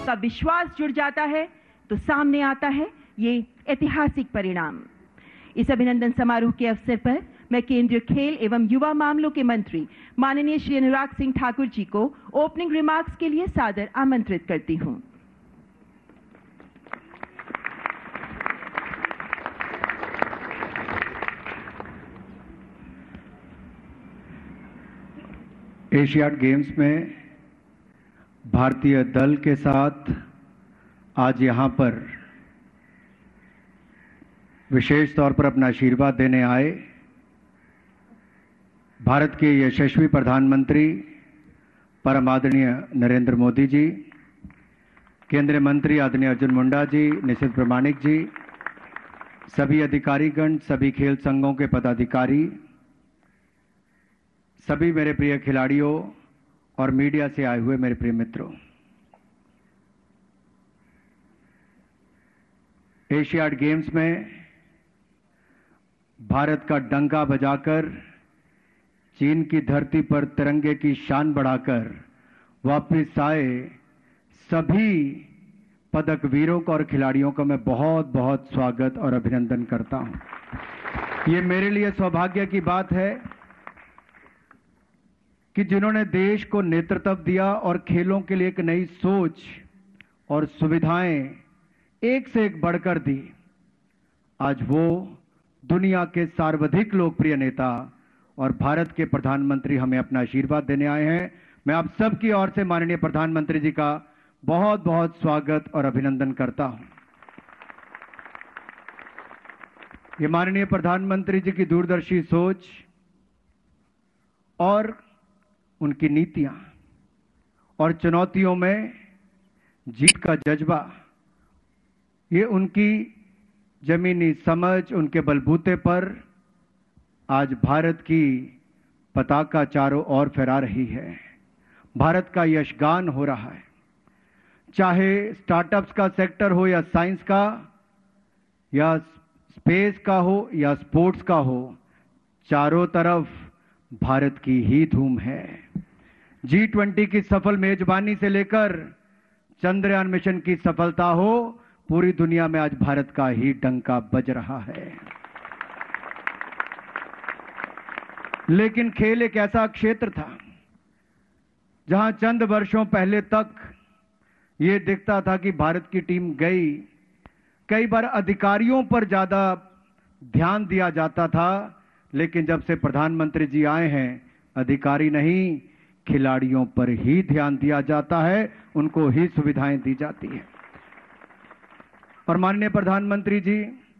का विश्वास जुड़ जाता है तो सामने आता है ये ऐतिहासिक परिणाम। इस अभिनंदन समारोह के अवसर पर मैं केंद्रीय खेल एवं युवा मामलों के मंत्री माननीय श्री अनुराग सिंह ठाकुर जी को ओपनिंग रिमार्क्स के लिए सादर आमंत्रित करती हूं। एशियाड गेम्स में भारतीय दल के साथ आज यहाँ पर विशेष तौर पर अपना आशीर्वाद देने आए भारत के यशस्वी प्रधानमंत्री परम आदरणीय नरेंद्र मोदी जी, केंद्रीय मंत्री आदरणीय अर्जुन मुंडा जी, निशित प्रामाणिक जी, सभी अधिकारीगण, सभी खेल संघों के पदाधिकारी, सभी मेरे प्रिय खिलाड़ियों और मीडिया से आए हुए मेरे प्रिय मित्रों, एशियाड गेम्स में भारत का डंका बजाकर चीन की धरती पर तिरंगे की शान बढ़ाकर वापस आए सभी पदक वीरों को और खिलाड़ियों का मैं बहुत बहुत स्वागत और अभिनंदन करता हूं। ये मेरे लिए सौभाग्य की बात है कि जिन्होंने देश को नेतृत्व दिया और खेलों के लिए एक नई सोच और सुविधाएं एक से एक बढ़कर दी, आज वो दुनिया के सर्वाधिक लोकप्रिय नेता और भारत के प्रधानमंत्री हमें अपना आशीर्वाद देने आए हैं। मैं आप सबकी ओर से माननीय प्रधानमंत्री जी का बहुत बहुत स्वागत और अभिनंदन करता हूं। ये माननीय प्रधानमंत्री जी की दूरदर्शी सोच और उनकी नीतियां और चुनौतियों में जीत का जज्बा, ये उनकी जमीनी समझ, उनके बलबूते पर आज भारत की पताका चारों ओर फहरा रही है। भारत का यशगान हो रहा है, चाहे स्टार्टअप्स का सेक्टर हो या साइंस का या स्पेस का हो या स्पोर्ट्स का हो, चारों तरफ भारत की ही धूम है। G20 की सफल मेजबानी से लेकर चंद्रयान मिशन की सफलता हो, पूरी दुनिया में आज भारत का ही डंका बज रहा है। लेकिन खेल एक ऐसा क्षेत्र था जहां चंद वर्षों पहले तक यह दिखता था कि भारत की टीम गई, कई बार अधिकारियों पर ज्यादा ध्यान दिया जाता था, लेकिन जब से प्रधानमंत्री जी आए हैं, अधिकारी नहीं खिलाड़ियों पर ही ध्यान दिया जाता है, उनको ही सुविधाएं दी जाती है। और माननीय प्रधानमंत्री जी,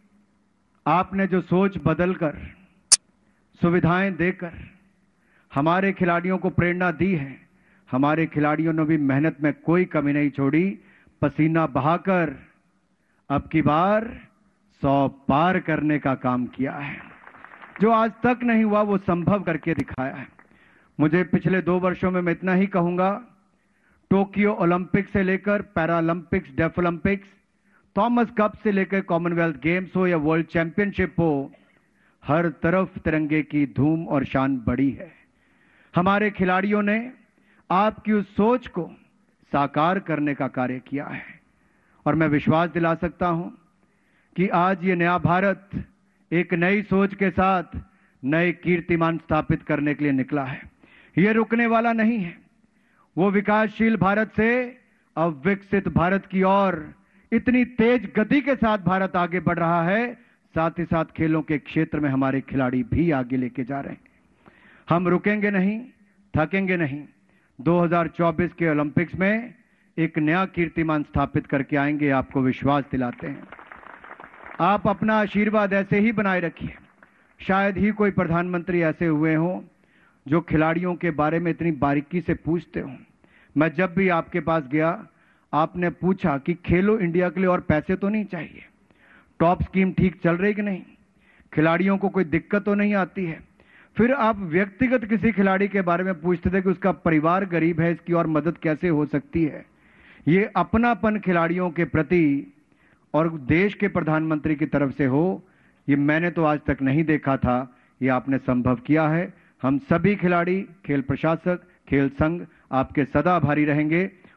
आपने जो सोच बदलकर सुविधाएं देकर हमारे खिलाड़ियों को प्रेरणा दी है, हमारे खिलाड़ियों ने भी मेहनत में कोई कमी नहीं छोड़ी, पसीना बहाकर अब की बार 100 पार करने का काम किया है। जो आज तक नहीं हुआ वो संभव करके दिखाया है। मुझे पिछले 2 वर्षों में मैं इतना ही कहूंगा, टोक्यो ओलंपिक से लेकर Paralympics, deaf Olympics, Thomas cup से लेकर कॉमनवेल्थ गेम्स हो या वर्ल्ड चैंपियनशिप हो, हर तरफ तिरंगे की धूम और शान बढ़ी है। हमारे खिलाड़ियों ने आपकी उस सोच को साकार करने का कार्य किया है और मैं विश्वास दिला सकता हूं कि आज ये नया भारत एक नई सोच के साथ नए कीर्तिमान स्थापित करने के लिए निकला है। ये रुकने वाला नहीं है। वो विकासशील भारत से अब विकसित भारत की ओर इतनी तेज गति के साथ भारत आगे बढ़ रहा है, साथ ही साथ खेलों के क्षेत्र में हमारे खिलाड़ी भी आगे लेके जा रहे हैं। हम रुकेंगे नहीं, थकेंगे नहीं। 2024 के ओलंपिक्स में एक नया कीर्तिमान स्थापित करके आएंगे, आपको विश्वास दिलाते हैं। आप अपना आशीर्वाद ऐसे ही बनाए रखिए। शायद ही कोई प्रधानमंत्री ऐसे हुए हों जो खिलाड़ियों के बारे में इतनी बारीकी से पूछते हों। मैं जब भी आपके पास गया, आपने पूछा कि खेलो इंडिया के लिए और पैसे तो नहीं चाहिए, टॉप स्कीम ठीक चल रही कि नहीं, खिलाड़ियों को कोई दिक्कत तो नहीं आती है। फिर आप व्यक्तिगत किसी खिलाड़ी के बारे में पूछते थे कि उसका परिवार गरीब है, इसकी और मदद कैसे हो सकती है। ये अपनापन खिलाड़ियों के प्रति और देश के प्रधानमंत्री की तरफ से हो, ये मैंने तो आज तक नहीं देखा था। ये आपने संभव किया है। हम सभी खिलाड़ी, खेल प्रशासक, खेल संघ आपके सदा आभारी रहेंगे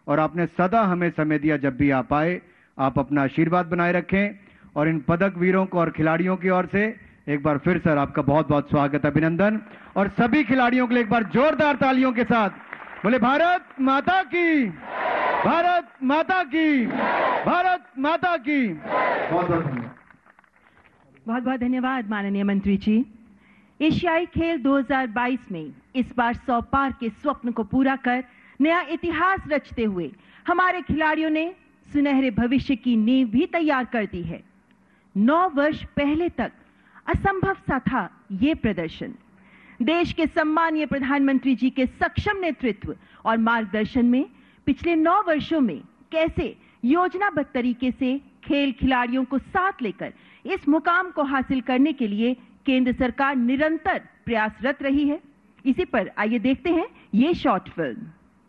और आपने सदा हमें समय दिया। जब भी आप आए, आप अपना आशीर्वाद बनाए रखें। और इन पदक वीरों को और खिलाड़ियों की ओर से एक बार फिर सर आपका बहुत बहुत स्वागत, अभिनंदन। और सभी खिलाड़ियों के लिए एक बार जोरदार तालियों के साथ बोले भारत माता की, भारत माता की, भारत माता की। बहुत बहुत धन्यवाद। बहुत बहुत धन्यवाद माननीय मंत्री जी। एशियाई खेल 2022 में इस बार 100 पार के स्वप्न को पूरा कर नया इतिहास रचते हुए हमारे खिलाड़ियों ने सुनहरे भविष्य की नींव भी तैयार कर दी है। 9 वर्ष पहले तक असंभव सा था ये प्रदर्शन। देश के सम्मानीय प्रधानमंत्री जी के सक्षम नेतृत्व और मार्गदर्शन में पिछले 9 वर्षों में कैसे योजनाबद्ध तरीके से खेल खिलाड़ियों को साथ लेकर इस मुकाम को हासिल करने के लिए केंद्र सरकार निरंतर प्रयासरत रही है। इसी पर आइए देखते हैं ये शॉर्ट फिल्म।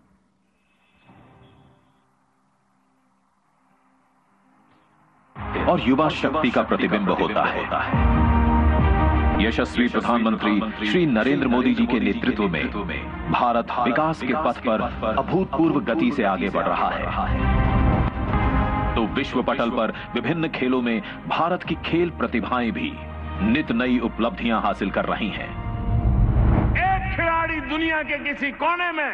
और युवा शक्ति का प्रतिबिंब होता है। यशस्वी प्रधानमंत्री श्री नरेंद्र मोदी जी के नेतृत्व में भारत विकास के पथ पर अभूतपूर्व गति से आगे बढ़ रहा है। तो विश्व पटल पर विभिन्न खेलों में भारत की खेल प्रतिभाएं भी नित नई उपलब्धियां हासिल कर रही हैं। एक खिलाड़ी दुनिया के किसी कोने में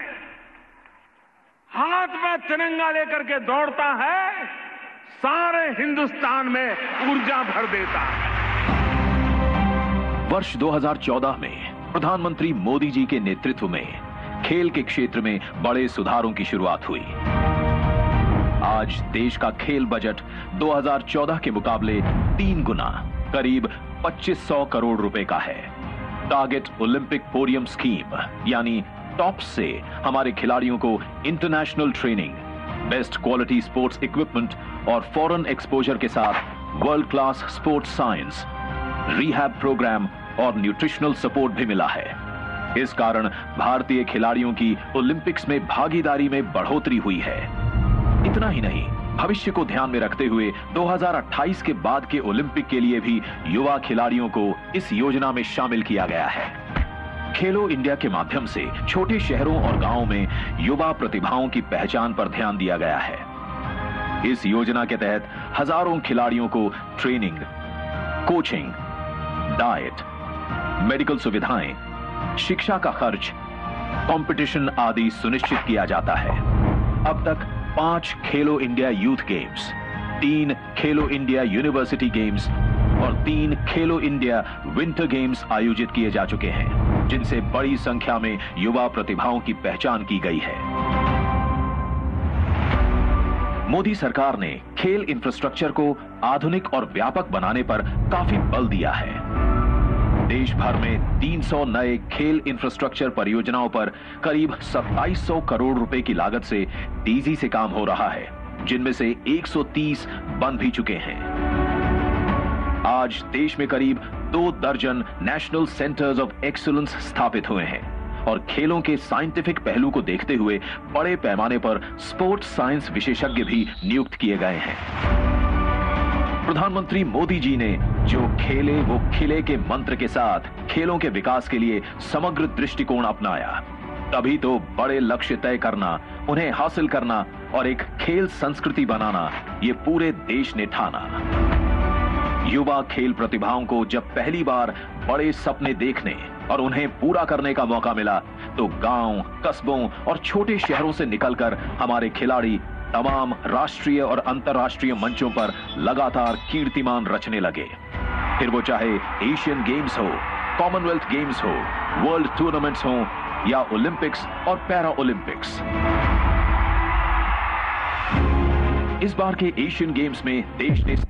हाथ में तिरंगा लेकर के दौड़ता है, सारे हिंदुस्तान में ऊर्जा भर देता है। वर्ष 2014 में प्रधानमंत्री मोदी जी के नेतृत्व में खेल के क्षेत्र में बड़े सुधारों की शुरुआत हुई। आज देश का खेल बजट 2014 के मुकाबले 3 गुना करीब 2500 करोड़ रुपए का है। टारगेट ओलंपिक पोडियम स्कीम यानी टॉप्स से हमारे खिलाड़ियों को international training, best quality sports equipment और फॉरेन एक्सपोजर के साथ world class sports science, rehab program और न्यूट्रिशनल सपोर्ट भी मिला है। इस कारण भारतीय खिलाड़ियों की ओलंपिक्स में भागीदारी में बढ़ोतरी हुई है। इतना ही नहीं, भविष्य को ध्यान में रखते हुए 2028 के बाद के ओलंपिक के लिए भी युवा खिलाड़ियों को इस योजना में शामिल किया गया है। खेलो इंडिया के माध्यम से छोटे शहरों और गांवों में युवा प्रतिभाओं की पहचान पर ध्यान दिया गया है। इस योजना के तहत हजारों खिलाड़ियों को ट्रेनिंग, कोचिंग, डाइट, मेडिकल सुविधाएं, शिक्षा का खर्च, कंपटीशन आदि सुनिश्चित किया जाता है। अब तक 5 खेलो इंडिया यूथ गेम्स, 3 खेलो इंडिया यूनिवर्सिटी गेम्स और 3 खेलो इंडिया विंटर गेम्स आयोजित किए जा चुके हैं, जिनसे बड़ी संख्या में युवा प्रतिभाओं की पहचान की गई है। मोदी सरकार ने खेल इंफ्रास्ट्रक्चर को आधुनिक और व्यापक बनाने पर काफी बल दिया है। देश भर में 300 नए खेल इंफ्रास्ट्रक्चर परियोजनाओं पर करीब 2700 करोड़ रुपए की लागत से तेजी से काम हो रहा है, जिनमें से 130 बन भी चुके हैं। आज देश में करीब 2 दर्जन नेशनल सेंटर्स ऑफ एक्सीलेंस स्थापित हुए हैं और खेलों के साइंटिफिक पहलू को देखते हुए बड़े पैमाने पर स्पोर्ट्स साइंस विशेषज्ञ भी नियुक्त किए गए हैं। प्रधानमंत्री मोदी जी ने जो खेले वो खिले के मंत्र के साथ खेलों के विकास के लिए समग्र दृष्टिकोण अपनाया, तभी तो बड़े लक्ष्य तय करना, उन्हें हासिल करना और एक खेल संस्कृति बनाना ये पूरे देश ने ठाना। युवा खेल प्रतिभाओं को जब पहली बार बड़े सपने देखने और उन्हें पूरा करने का मौका मिला, तो गांव, कस्बों और छोटे शहरों से निकलकर हमारे खिलाड़ी तमाम राष्ट्रीय और अंतर्राष्ट्रीय मंचों पर लगातार कीर्तिमान रचने लगे। फिर वो चाहे एशियन गेम्स हो, कॉमनवेल्थ गेम्स हो, वर्ल्ड टूर्नामेंट्स हो या ओलंपिक्स और पैरा ओलंपिक्स। इस बार के एशियन गेम्स में देश ने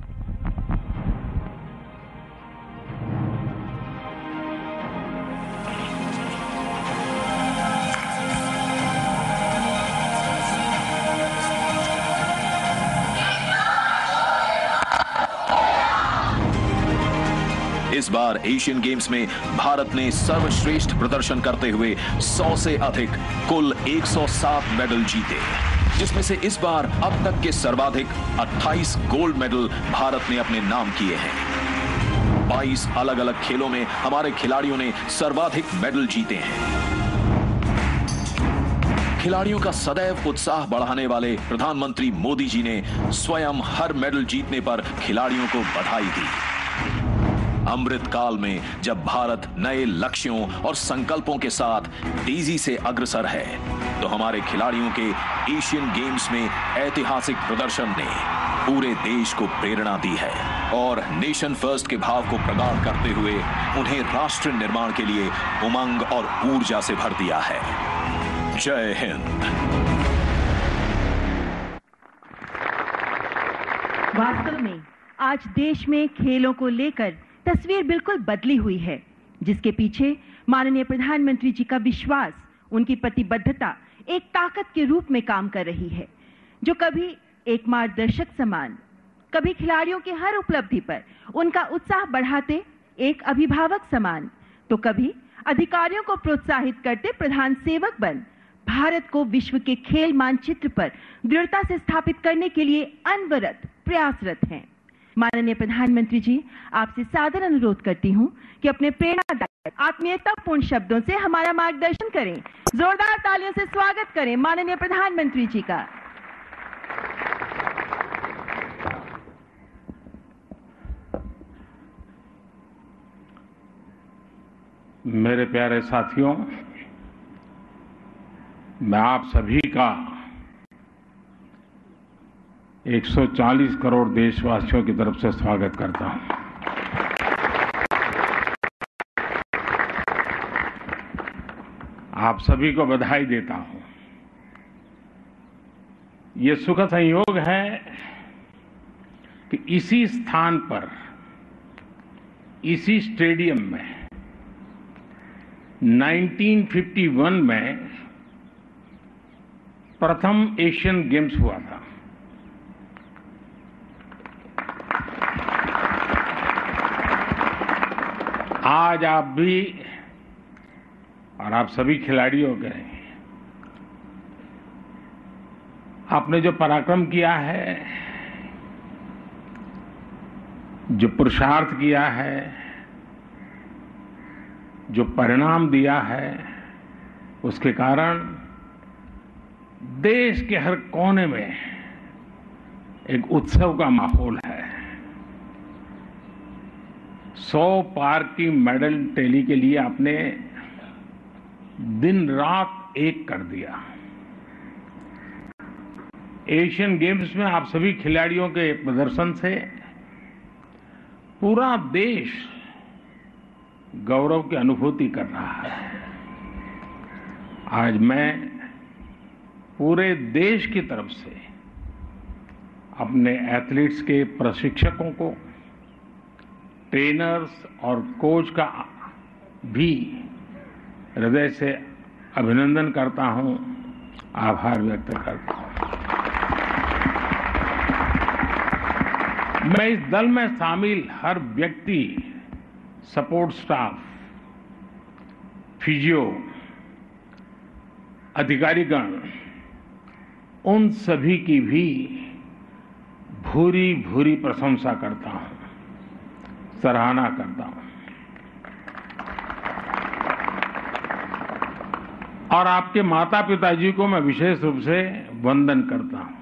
इस बार एशियन गेम्स में भारत ने सर्वश्रेष्ठ प्रदर्शन करते हुए 100 से अधिक कुल 107 मेडल जीते, जिसमें से इस बार अब तक के सर्वाधिक 28 गोल्ड मेडल भारत ने अपने नाम किए हैं। 22 अलग अलग खेलों में हमारे खिलाड़ियों ने सर्वाधिक मेडल जीते हैं। खिलाड़ियों का सदैव उत्साह बढ़ाने वाले प्रधानमंत्री मोदी जी ने स्वयं हर मेडल जीतने पर खिलाड़ियों को बधाई दी। अमृत काल में जब भारत नए लक्ष्यों और संकल्पों के साथ तेजी से अग्रसर है, तो हमारे खिलाड़ियों के एशियन गेम्स में ऐतिहासिक प्रदर्शन ने पूरे देश को प्रेरणा दी है और नेशन फर्स्ट के भाव को प्रगाढ़ करते हुए उन्हें राष्ट्र निर्माण के लिए उमंग और ऊर्जा से भर दिया है। जय हिंद। वास्तव में आज देश में खेलों को लेकर तस्वीर बिल्कुल बदली हुई है, जिसके पीछे माननीय प्रधानमंत्री जी का विश्वास, उनकी प्रतिबद्धता एक ताकत के रूप में काम कर रही है, जो कभी एक मार्गदर्शक समान, कभी खिलाड़ियों की हर उपलब्धि पर उनका उत्साह बढ़ाते एक अभिभावक समान, तो कभी अधिकारियों को प्रोत्साहित करते प्रधान सेवक बन भारत को विश्व के खेल मानचित्र पर दृढ़ता से स्थापित करने के लिए अनवरत प्रयासरत हैं। माननीय प्रधानमंत्री जी, आपसे सादर अनुरोध करती हूं कि अपने प्रेरणादायक आत्मीयतापूर्ण शब्दों से हमारा मार्गदर्शन करें। जोरदार तालियों से स्वागत करें माननीय प्रधानमंत्री जी का। मेरे प्यारे साथियों, मैं आप सभी का 140 करोड़ देशवासियों की तरफ से स्वागत करता हूं। आप सभी को बधाई देता हूं। ये सुखद संयोग है कि इसी स्थान पर, इसी स्टेडियम में 1951 में प्रथम एशियन गेम्स हुआ था। आज आप भी और आप सभी खिलाड़ियों के, आपने जो पराक्रम किया है, जो पुरुषार्थ किया है, जो परिणाम दिया है, उसके कारण देश के हर कोने में एक उत्सव का माहौल है। 100 पार की मेडल टैली के लिए आपने दिन रात एक कर दिया। एशियन गेम्स में आप सभी खिलाड़ियों के प्रदर्शन से पूरा देश गौरव की अनुभूति कर रहा है। आज मैं पूरे देश की तरफ से अपने एथलीट्स के प्रशिक्षकों को, ट्रेनर्स और कोच का भी हृदय से अभिनंदन करता हूं, आभार व्यक्त करता हूं। मैं इस दल में शामिल हर व्यक्ति, सपोर्ट स्टाफ, फिजियो, अधिकारीगण, उन सभी की भी भूरी भूरी प्रशंसा करता हूं, सराहना करता हूं। और आपके माता पिताजी को मैं विशेष रूप से वंदन करता हूं,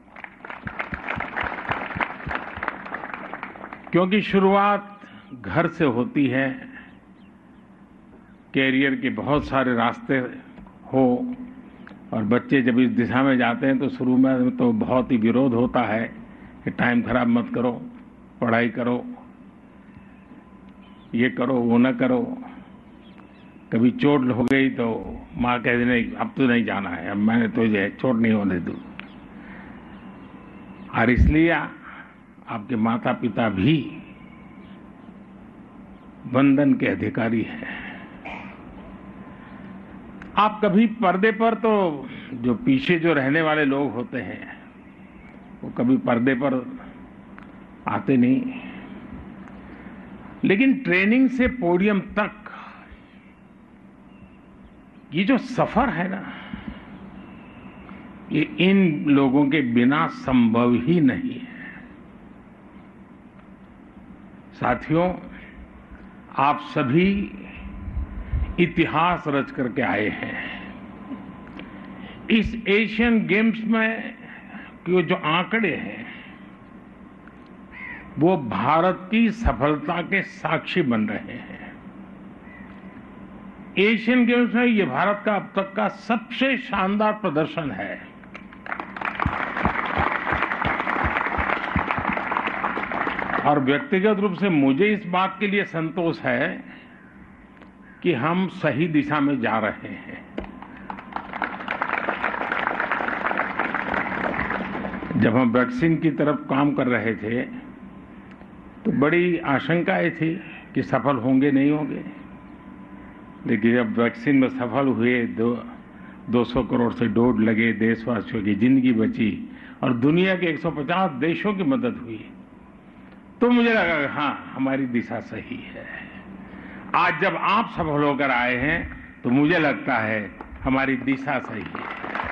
क्योंकि शुरुआत घर से होती है। कैरियर के बहुत सारे रास्ते हो और बच्चे जब इस दिशा में जाते हैं तो शुरू में तो बहुत ही विरोध होता है कि टाइम खराब मत करो, पढ़ाई करो, ये करो, वो न करो। कभी चोट हो गई तो माँ कहती नहीं, अब तो नहीं जाना है, अब मैंने तुझे चोट नहीं होने दी। और इसलिए आपके माता पिता भी वंदन के अधिकारी हैं। आप कभी पर्दे पर, तो जो पीछे जो रहने वाले लोग होते हैं वो कभी पर्दे पर आते नहीं, लेकिन ट्रेनिंग से पोडियम तक ये जो सफर है ना, ये इन लोगों के बिना संभव ही नहीं है। साथियों, आप सभी इतिहास रच करके आए हैं। इस एशियन गेम्स में के जो आंकड़े हैं वो भारत की सफलता के साक्षी बन रहे हैं। एशियन गेम्स में ये भारत का अब तक का सबसे शानदार प्रदर्शन है। और व्यक्तिगत रूप से मुझे इस बात के लिए संतोष है कि हम सही दिशा में जा रहे हैं। जब हम वैक्सीन की तरफ काम कर रहे थे तो बड़ी आशंकाएं थी कि सफल होंगे नहीं होंगे, लेकिन जब वैक्सीन में सफल हुए 200 करोड़ से डोज लगे, देशवासियों की जिंदगी बची और दुनिया के 150 देशों की मदद हुई, तो मुझे लगा हाँ हमारी दिशा सही है। आज जब आप सफल होकर आए हैं तो मुझे लगता है हमारी दिशा सही है।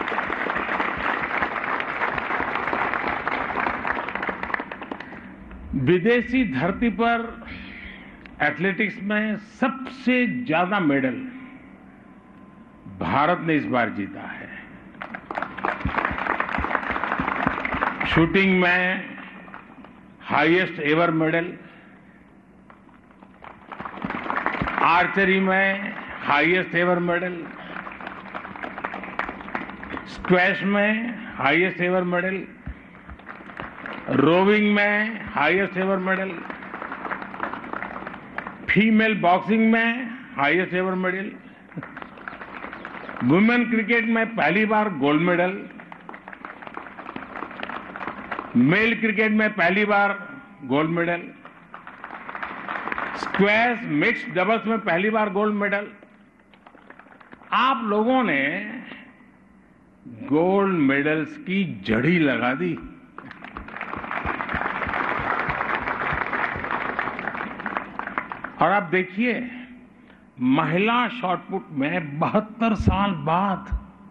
विदेशी धरती पर एथलेटिक्स में सबसे ज्यादा मेडल भारत ने इस बार जीता है। शूटिंग में हाईएस्ट एवर मेडल, आर्चरी में हाईएस्ट एवर मेडल, स्क्वैश में हाईएस्ट एवर मेडल, रोविंग में highest ever medal, female boxing में highest ever medal, women cricket में पहली बार गोल्ड मेडल, मेल क्रिकेट में पहली बार gold medal, squash mixed doubles में पहली बार गोल्ड मेडल। आप लोगों ने गोल्ड मेडल्स की जड़ी लगा दी। और आप देखिए महिला शॉटपुट में 72 साल बाद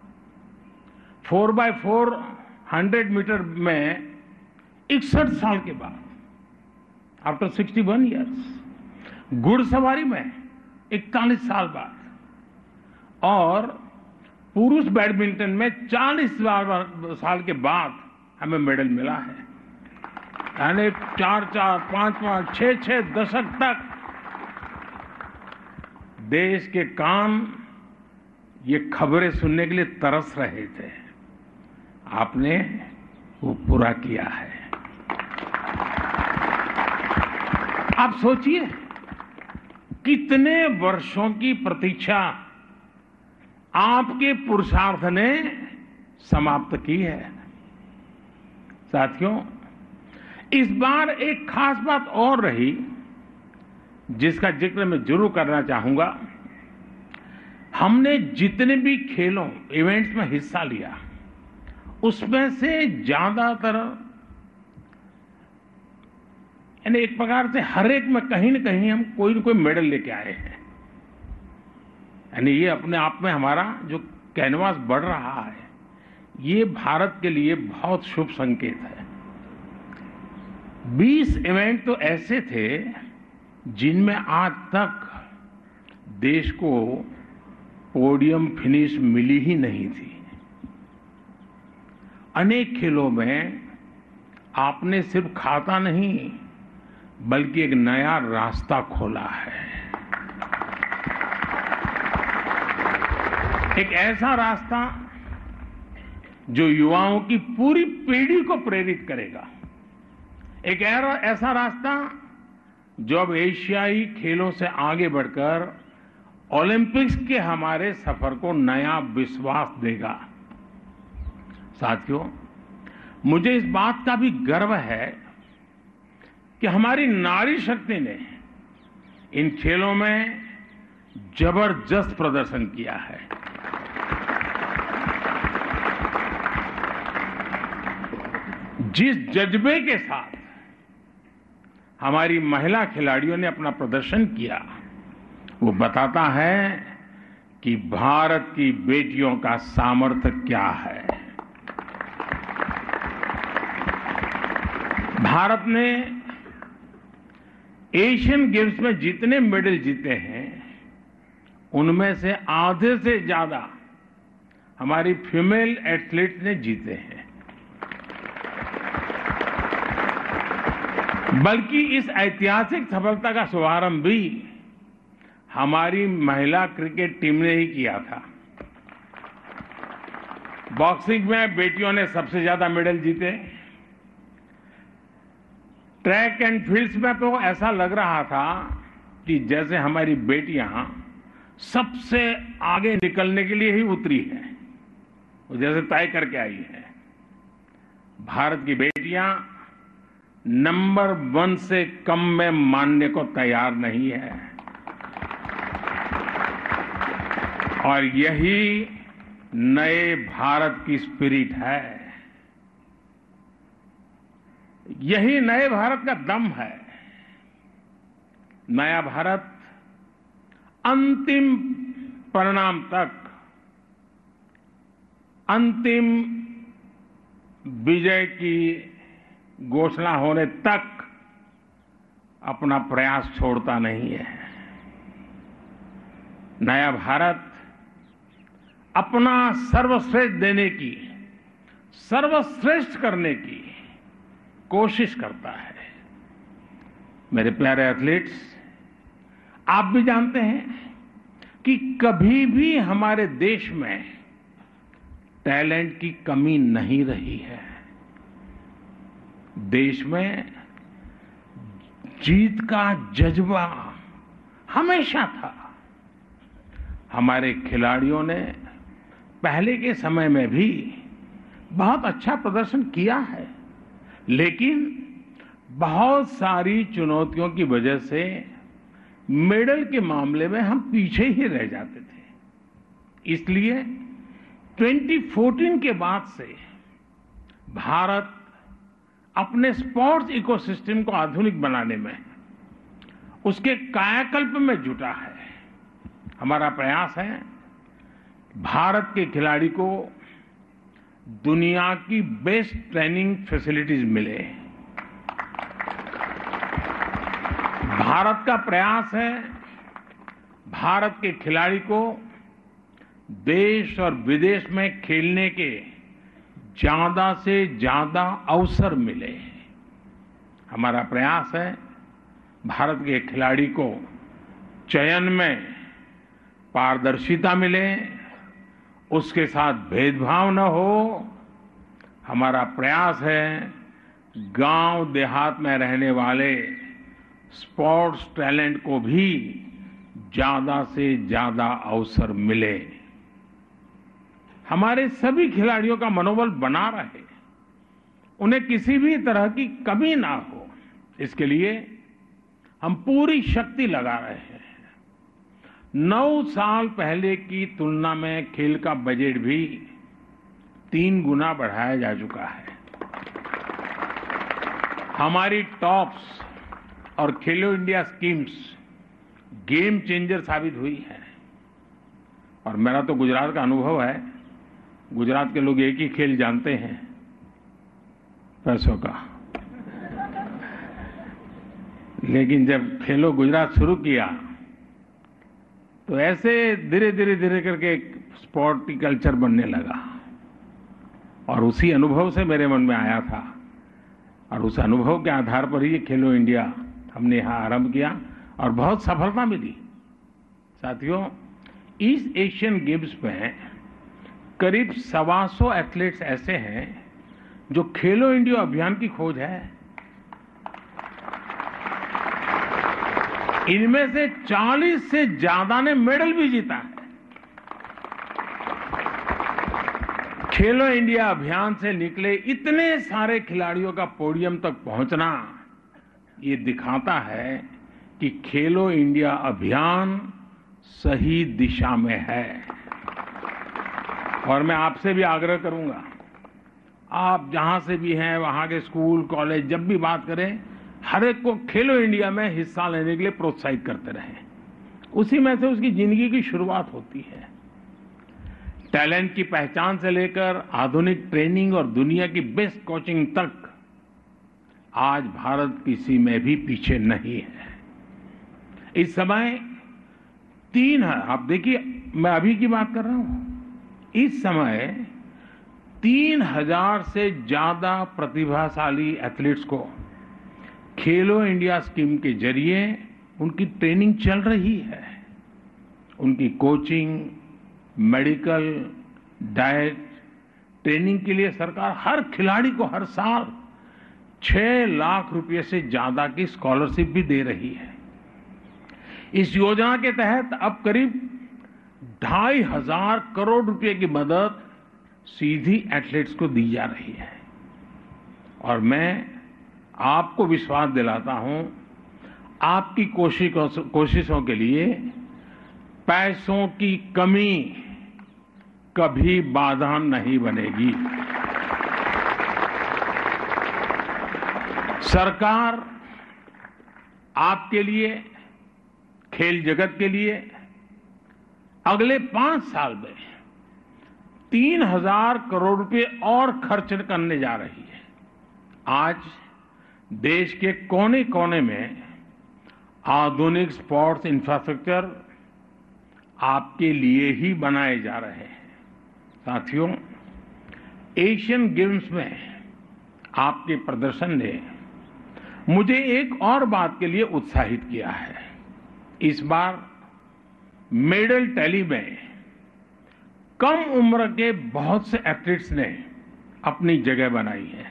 4x4 100 मीटर में 61 साल के बाद आफ्टर 61 ईयर्स, घुड़सवारी में 41 साल बाद और पुरुष बैडमिंटन में 40 साल के बाद हमें मेडल मिला है। यानी 4-4, 5-5, 6-6 दशक तक देश के कान ये खबरें सुनने के लिए तरस रहे थे। आपने वो पूरा किया है। आप सोचिए कितने वर्षों की प्रतीक्षा आपके पुरुषार्थ ने समाप्त की है। साथियों, इस बार एक खास बात और रही जिसका जिक्र मैं जरूर करना चाहूंगा। हमने जितने भी खेलों इवेंट्स में हिस्सा लिया उसमें से ज्यादातर यानी एक प्रकार से हर एक में कहीं न कहीं हम कोई न कोई मेडल लेके आए हैं। यानी ये अपने आप में हमारा जो कैनवास बढ़ रहा है ये भारत के लिए बहुत शुभ संकेत है। 20 इवेंट तो ऐसे थे जिनमें आज तक देश को पोडियम फिनिश मिली ही नहीं थी। अनेक खेलों में आपने सिर्फ खाता नहीं बल्कि एक नया रास्ता खोला है। एक ऐसा रास्ता जो युवाओं की पूरी पीढ़ी को प्रेरित करेगा। एक ऐसा रास्ता जो अब एशियाई खेलों से आगे बढ़कर ओलंपिक्स के हमारे सफर को नया विश्वास देगा। साथियों, मुझे इस बात का भी गर्व है कि हमारी नारी शक्ति ने इन खेलों में जबरदस्त प्रदर्शन किया है। जिस जज्बे के साथ हमारी महिला खिलाड़ियों ने अपना प्रदर्शन किया वो बताता है कि भारत की बेटियों का सामर्थ्य क्या है। भारत ने एशियन गेम्स में जितने मेडल जीते हैं उनमें से आधे से ज्यादा हमारी फीमेल एथलीट ने जीते हैं। बल्कि इस ऐतिहासिक सफलता का शुभारंभ भी हमारी महिला क्रिकेट टीम ने ही किया था। बॉक्सिंग में बेटियों ने सबसे ज्यादा मेडल जीते। ट्रैक एंड फील्ड्स में तो ऐसा लग रहा था कि जैसे हमारी बेटियां सबसे आगे निकलने के लिए ही उतरी है, वो जैसे तय करके आई है। भारत की बेटियां नंबर 1 से कम में मानने को तैयार नहीं है और यही नए भारत की स्पिरिट है, यही नए भारत का दम है। नया भारत अंतिम परिणाम तक, अंतिम विजय की घोषणा होने तक अपना प्रयास छोड़ता नहीं है। नया भारत अपना सर्वश्रेष्ठ देने की, सर्वश्रेष्ठ करने की कोशिश करता है। मेरे प्यारे एथलीट्स, आप भी जानते हैं कि कभी भी हमारे देश में टैलेंट की कमी नहीं रही है। देश में जीत का जज्बा हमेशा था। हमारे खिलाड़ियों ने पहले के समय में भी बहुत अच्छा प्रदर्शन किया है, लेकिन बहुत सारी चुनौतियों की वजह से मेडल के मामले में हम पीछे ही रह जाते थे। इसलिए 2014 के बाद से भारत अपने स्पोर्ट्स इकोसिस्टम को आधुनिक बनाने में, उसके कायाकल्प में जुटा है। हमारा प्रयास है भारत के खिलाड़ी को दुनिया की बेस्ट ट्रेनिंग फैसिलिटीज मिले। भारत का प्रयास है भारत के खिलाड़ी को देश और विदेश में खेलने के ज्यादा से ज्यादा अवसर मिले। हमारा प्रयास है भारत के खिलाड़ी को चयन में पारदर्शिता मिले, उसके साथ भेदभाव न हो। हमारा प्रयास है गांव देहात में रहने वाले स्पोर्ट्स टैलेंट को भी ज्यादा से ज्यादा अवसर मिले। हमारे सभी खिलाड़ियों का मनोबल बना रहे, उन्हें किसी भी तरह की कमी ना हो, इसके लिए हम पूरी शक्ति लगा रहे हैं। 9 साल पहले की तुलना में खेल का बजट भी 3 गुना बढ़ाया जा चुका है। हमारी टॉप्स और खेलो इंडिया स्कीम्स गेम चेंजर साबित हुई है। और मेरा तो गुजरात का अनुभव है, गुजरात के लोग एक ही खेल जानते हैं, पैसों का। लेकिन जब खेलो गुजरात शुरू किया तो ऐसे धीरे धीरे करके एक स्पोर्टी कल्चर बनने लगा और उसी अनुभव से मेरे मन में आया था और उस अनुभव के आधार पर ही खेलो इंडिया हमने यहां आरंभ किया और बहुत सफलता मिली। साथियों, ईस्ट एशियन गेम्स में करीब 125 एथलीट्स ऐसे हैं जो खेलो इंडिया अभियान की खोज है। इनमें से 40 से ज्यादा ने मेडल भी जीता है। खेलो इंडिया अभियान से निकले इतने सारे खिलाड़ियों का पोडियम तक पहुंचना ये दिखाता है कि खेलो इंडिया अभियान सही दिशा में है। और मैं आपसे भी आग्रह करूंगा, आप जहां से भी हैं वहां के स्कूल कॉलेज जब भी बात करें, हर एक को खेलो इंडिया में हिस्सा लेने के लिए प्रोत्साहित करते रहें। उसी में से उसकी जिंदगी की शुरुआत होती है। टैलेंट की पहचान से लेकर आधुनिक ट्रेनिंग और दुनिया की बेस्ट कोचिंग तक आज भारत किसी में भी पीछे नहीं है। इस समय 3 है, आप देखिए, मैं अभी की बात कर रहा हूं, इस समय 3000 से ज्यादा प्रतिभाशाली एथलीट्स को खेलो इंडिया स्कीम के जरिए उनकी ट्रेनिंग चल रही है। उनकी कोचिंग, मेडिकल, डाइट, ट्रेनिंग के लिए सरकार हर खिलाड़ी को हर साल 6 लाख रुपए से ज्यादा की स्कॉलरशिप भी दे रही है। इस योजना के तहत अब करीब 2500 करोड़ रुपए की मदद सीधी एथलीट्स को दी जा रही है। और मैं आपको विश्वास दिलाता हूं, आपकी कोशिशों के लिए पैसों की कमी कभी बाधा नहीं बनेगी। सरकार आपके लिए, खेल जगत के लिए अगले 5 साल में 3000 करोड़ रुपए और खर्च करने जा रही है। आज देश के कोने कोने में आधुनिक स्पोर्ट्स इंफ्रास्ट्रक्चर आपके लिए ही बनाए जा रहे हैं। साथियों, एशियन गेम्स में आपके प्रदर्शन ने मुझे एक और बात के लिए उत्साहित किया है। इस बार मेडल टैली में कम उम्र के बहुत से एथलीट्स ने अपनी जगह बनाई है।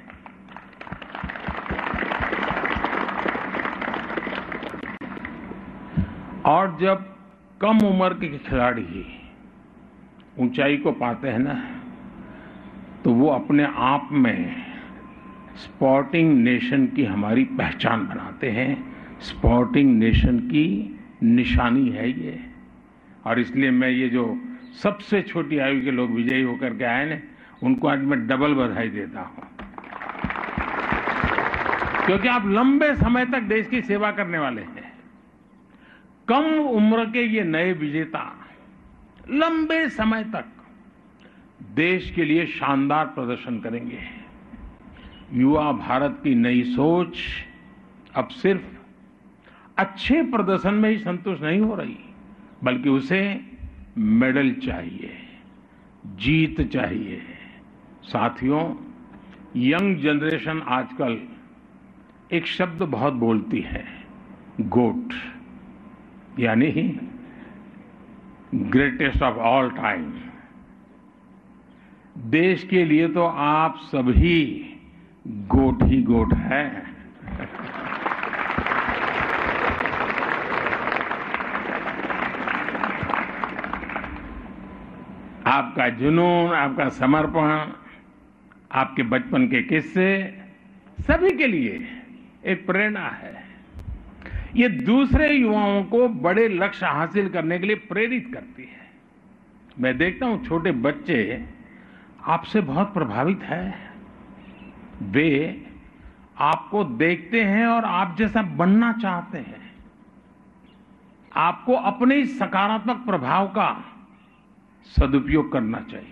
और जब कम उम्र के खिलाड़ी ऊंचाई को पाते हैं ना, तो वो अपने आप में स्पोर्टिंग नेशन की हमारी पहचान बनाते हैं। स्पोर्टिंग नेशन की निशानी है ये। और इसलिए मैं ये जो सबसे छोटी आयु के लोग विजयी होकर के आए ना, उनको आज मैं डबल बधाई देता हूं, क्योंकि आप लंबे समय तक देश की सेवा करने वाले हैं। कम उम्र के ये नए विजेता लंबे समय तक देश के लिए शानदार प्रदर्शन करेंगे। युवा भारत की नई सोच अब सिर्फ अच्छे प्रदर्शन में ही संतुष्ट नहीं हो रही, बल्कि उसे मेडल चाहिए, जीत चाहिए। साथियों, यंग जनरेशन आजकल एक शब्द बहुत बोलती है, गोट, यानी ग्रेटेस्ट ऑफ ऑल टाइम। देश के लिए तो आप सभी गोट ही गोट है। आपका जुनून, आपका समर्पण, आपके बचपन के किस्से सभी के लिए एक प्रेरणा है। ये दूसरे युवाओं को बड़े लक्ष्य हासिल करने के लिए प्रेरित करती है। मैं देखता हूं छोटे बच्चे आपसे बहुत प्रभावित हैं। वे आपको देखते हैं और आप जैसा बनना चाहते हैं। आपको अपने इस सकारात्मक प्रभाव का सदुपयोग करना चाहिए।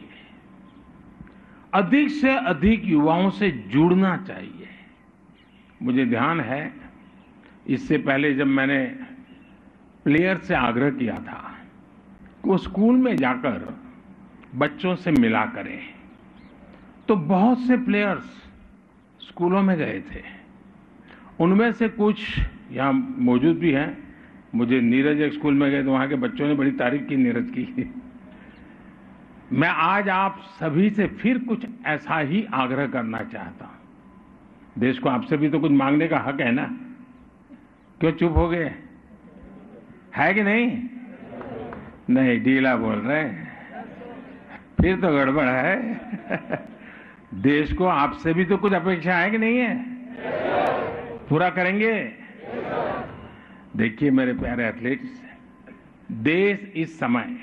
अधिक से अधिक युवाओं से जुड़ना चाहिए। मुझे ध्यान है, इससे पहले जब मैंने प्लेयर से आग्रह किया था कि वो स्कूल में जाकर बच्चों से मिला करें, तो बहुत से प्लेयर्स स्कूलों में गए थे। उनमें से कुछ यहाँ मौजूद भी हैं। मुझे नीरज एक स्कूल में गए तो वहां के बच्चों ने बड़ी तारीफ की नीरज की। मैं आज आप सभी से फिर कुछ ऐसा ही आग्रह करना चाहता हूं। देश को आपसे भी तो कुछ मांगने का हक है ना, क्यों चुप हो गए? है कि नहीं? नहीं, ढीला बोल रहे हैं, फिर तो गड़बड़ है। देश को आपसे भी तो कुछ अपेक्षा है कि नहीं है? पूरा करेंगे? देखिए मेरे प्यारे एथलीट्स, देश इस समय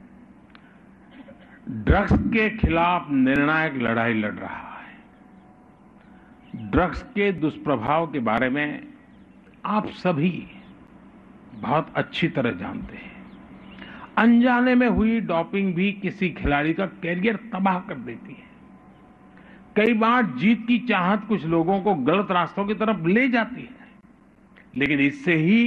ड्रग्स के खिलाफ निर्णायक लड़ाई लड़ रहा है। ड्रग्स के दुष्प्रभाव के बारे में आप सभी बहुत अच्छी तरह जानते हैं। अनजाने में हुई डोपिंग भी किसी खिलाड़ी का कैरियर तबाह कर देती है। कई बार जीत की चाहत कुछ लोगों को गलत रास्तों की तरफ ले जाती है, लेकिन इससे ही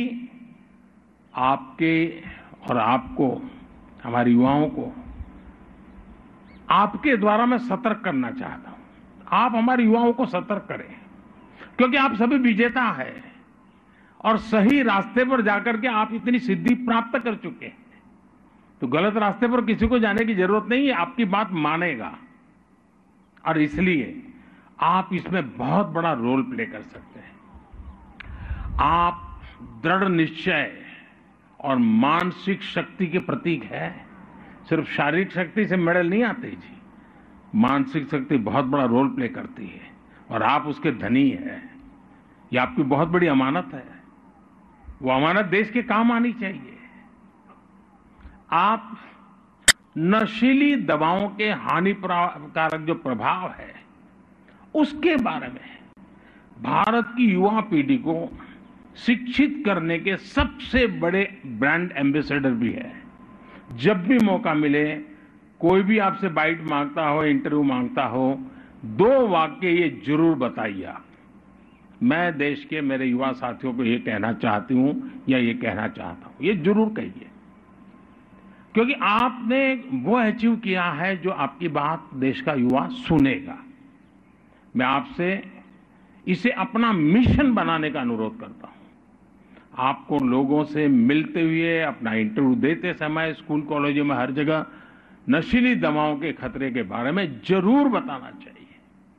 आपके और आपको, हमारे युवाओं को आपके द्वारा मैं सतर्क करना चाहता हूं। आप हमारे युवाओं को सतर्क करें, क्योंकि आप सभी विजेता हैं और सही रास्ते पर जाकर के आप इतनी सिद्धि प्राप्त कर चुके हैं। तो गलत रास्ते पर किसी को जाने की जरूरत नहीं है, आपकी बात मानेगा। और इसलिए आप इसमें बहुत बड़ा रोल प्ले कर सकते हैं। आप दृढ़ निश्चय और मानसिक शक्ति के प्रतीक है। सिर्फ शारीरिक शक्ति से मेडल नहीं आते जी, मानसिक शक्ति बहुत बड़ा रोल प्ले करती है और आप उसके धनी हैं। ये आपकी बहुत बड़ी अमानत है, वो अमानत देश के काम आनी चाहिए। आप नशीली दवाओं के हानिकारक जो प्रभाव है उसके बारे में भारत की युवा पीढ़ी को शिक्षित करने के सबसे बड़े ब्रांड एम्बेसडर भी है। जब भी मौका मिले, कोई भी आपसे बाइट मांगता हो, इंटरव्यू मांगता हो, 2 वाक्य ये जरूर बताइए। मैं देश के मेरे युवा साथियों को ये कहना चाहती हूं या ये कहना चाहता हूं, ये जरूर कहिए, क्योंकि आपने वो अचीव किया है जो आपकी बात देश का युवा सुनेगा। मैं आपसे इसे अपना मिशन बनाने का अनुरोध करता हूं। आपको लोगों से मिलते हुए, अपना इंटरव्यू देते समय, स्कूल कॉलेजों में हर जगह नशीली दवाओं के खतरे के बारे में जरूर बताना चाहिए।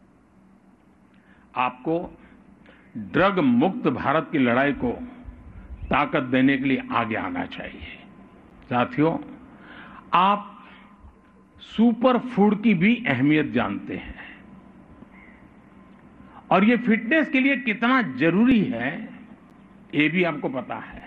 आपको ड्रग मुक्त भारत की लड़ाई को ताकत देने के लिए आगे आना चाहिए। साथियों, आप सुपर फूड की भी अहमियत जानते हैं और ये फिटनेस के लिए कितना जरूरी है ये भी आपको पता है।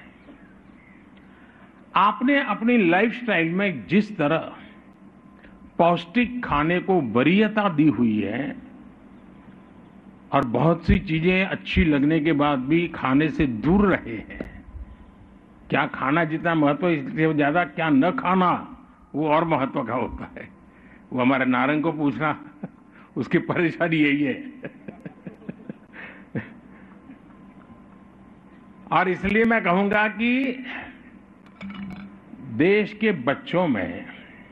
आपने अपनी लाइफस्टाइल में जिस तरह पौष्टिक खाने को वरीयता दी हुई है और बहुत सी चीजें अच्छी लगने के बाद भी खाने से दूर रहे हैं। क्या खाना जितना महत्व, इससे ज्यादा क्या न खाना वो और महत्व का होता है। वो हमारे नारंग को पूछना, उसकी परेशानी यही है। और इसलिए मैं कहूंगा कि देश के बच्चों में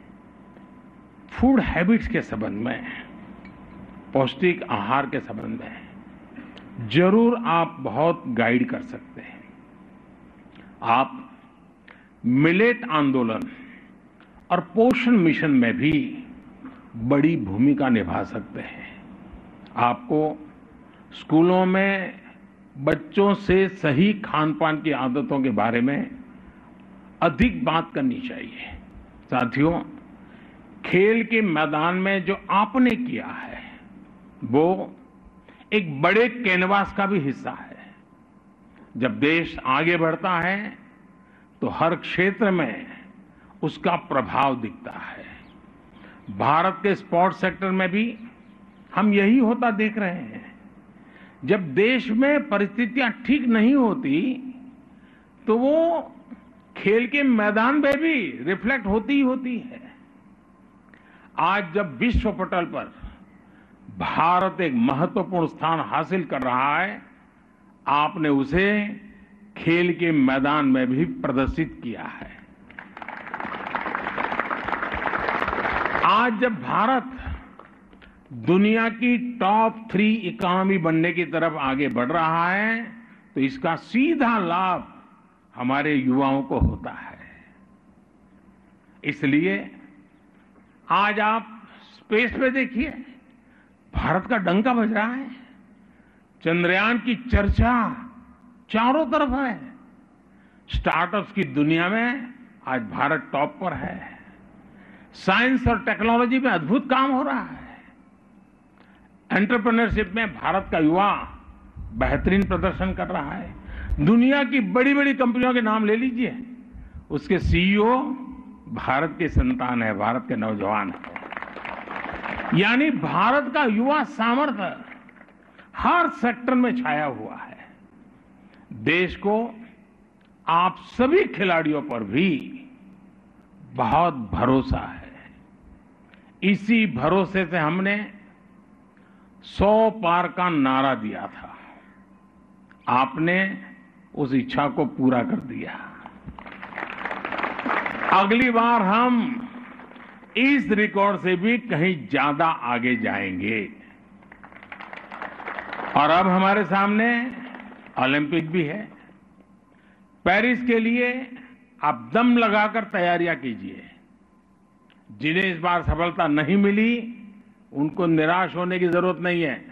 फूड हैबिट्स के संबंध में, पौष्टिक आहार के संबंध में जरूर आप बहुत गाइड कर सकते हैं। आप मिलेट आंदोलन और पोषण मिशन में भी बड़ी भूमिका निभा सकते हैं। आपको स्कूलों में बच्चों से सही खान पान की आदतों के बारे में अधिक बात करनी चाहिए। साथियों, खेल के मैदान में जो आपने किया है वो एक बड़े कैनवास का भी हिस्सा है। जब देश आगे बढ़ता है तो हर क्षेत्र में उसका प्रभाव दिखता है। भारत के स्पोर्ट्स सेक्टर में भी हम यही होता देख रहे हैं। जब देश में परिस्थितियां ठीक नहीं होती तो वो खेल के मैदान में भी रिफ्लेक्ट होती ही होती है। आज जब विश्व पटल पर भारत एक महत्वपूर्ण स्थान हासिल कर रहा है, आपने उसे खेल के मैदान में भी प्रदर्शित किया है। आज जब भारत दुनिया की टॉप 3 इकोनॉमी बनने की तरफ आगे बढ़ रहा है तो इसका सीधा लाभ हमारे युवाओं को होता है। इसलिए आज आप स्पेस पे देखिए, भारत का डंका बज रहा है। चंद्रयान की चर्चा चारों तरफ है। स्टार्टअप्स की दुनिया में आज भारत टॉप पर है। साइंस और टेक्नोलॉजी में अद्भुत काम हो रहा है। एंटरप्रेन्योरशिप में भारत का युवा बेहतरीन प्रदर्शन कर रहा है। दुनिया की बड़ी बड़ी कंपनियों के नाम ले लीजिए, उसके सीईओ भारत के संतान है, भारत के नौजवान है। यानी भारत का युवा सामर्थ्य हर सेक्टर में छाया हुआ है। देश को आप सभी खिलाड़ियों पर भी बहुत भरोसा है। इसी भरोसे से हमने 100 पार का नारा दिया था। आपने उस इच्छा को पूरा कर दिया। अगली बार हम इस रिकॉर्ड से भी कहीं ज्यादा आगे जाएंगे। और अब हमारे सामने ओलंपिक भी है। पेरिस के लिए आप दम लगाकर तैयारियां कीजिए। जिन्हें इस बार सफलता नहीं मिली उनको निराश होने की जरूरत नहीं है।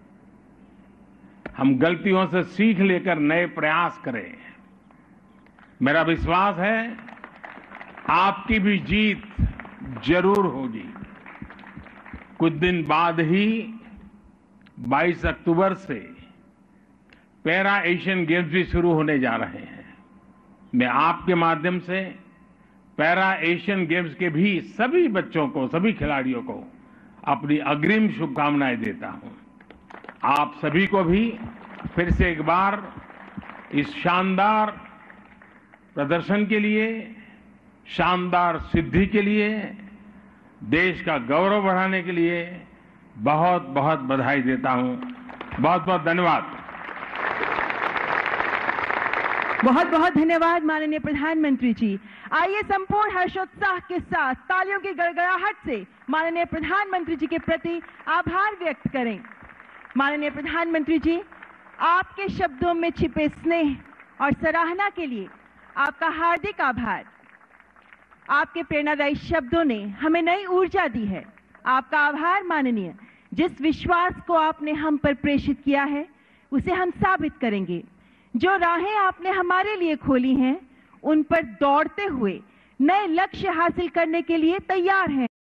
हम गलतियों से सीख लेकर नए प्रयास करें। मेरा विश्वास है आपकी भी जीत जरूर होगी। कुछ दिन बाद ही 22 अक्टूबर से पैरा एशियन गेम्स भी शुरू होने जा रहे हैं। मैं आपके माध्यम से पैरा एशियन गेम्स के भी सभी बच्चों को, सभी खिलाड़ियों को अपनी अग्रिम शुभकामनाएं देता हूं। आप सभी को भी फिर से एक बार इस शानदार प्रदर्शन के लिए, शानदार सिद्धि के लिए, देश का गौरव बढ़ाने के लिए बहुत बहुत बधाई देता हूं। बहुत बहुत धन्यवाद। बहुत बहुत धन्यवाद माननीय प्रधानमंत्री जी। आइए संपूर्ण हर्षोत्साह के साथ तालियों की गड़गड़ाहट से माननीय प्रधानमंत्री जी के प्रति आभार व्यक्त करें। माननीय प्रधानमंत्री जी, आपके शब्दों में छिपे स्नेह और सराहना के लिए आपका हार्दिक आभार। आपके प्रेरणादायी शब्दों ने हमें नई ऊर्जा दी है। आपका आभार माननीय। जिस विश्वास को आपने हम पर प्रेषित किया है उसे हम साबित करेंगे। जो राहें आपने हमारे लिए खोली हैं उन पर दौड़ते हुए नए लक्ष्य हासिल करने के लिए तैयार हैं।